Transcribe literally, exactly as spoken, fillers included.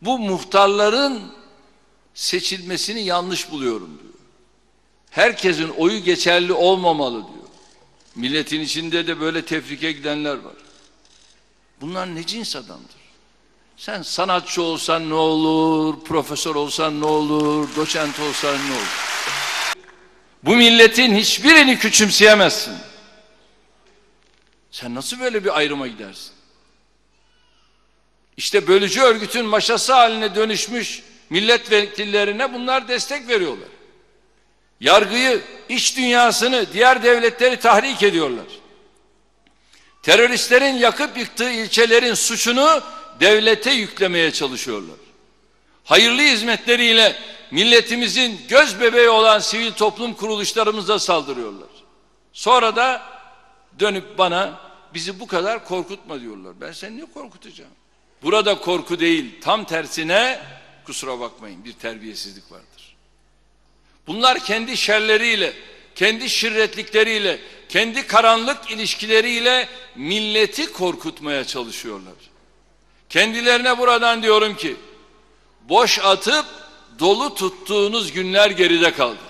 bu muhtarların seçilmesini yanlış buluyorum diyor. Herkesin oyu geçerli olmamalı diyor. Milletin içinde de böyle tefrike gidenler var. Bunlar ne cins adamdır? Sen sanatçı olsan ne olur, profesör olsan ne olur, doçent olsan ne olur? Bu milletin hiçbirini küçümseyemezsin. Sen nasıl böyle bir ayrıma gidersin? İşte bölücü örgütün maşası haline dönüşmüş milletvekillerine bunlar destek veriyorlar. Yargıyı, iç dünyasını, diğer devletleri tahrik ediyorlar. Teröristlerin yakıp yıktığı ilçelerin suçunu devlete yüklemeye çalışıyorlar. Hayırlı hizmetleriyle milletimizin göz bebeği olan sivil toplum kuruluşlarımıza saldırıyorlar. Sonra da dönüp bana bizi bu kadar korkutma diyorlar. Ben seni niye korkutacağım? Burada korku değil, tam tersine kusura bakmayın bir terbiyesizlik vardır. Bunlar kendi şerleriyle, kendi şirretlikleriyle, kendi karanlık ilişkileriyle milleti korkutmaya çalışıyorlar. Kendilerine buradan diyorum ki, boş atıp dolu tuttuğunuz günler geride kaldı.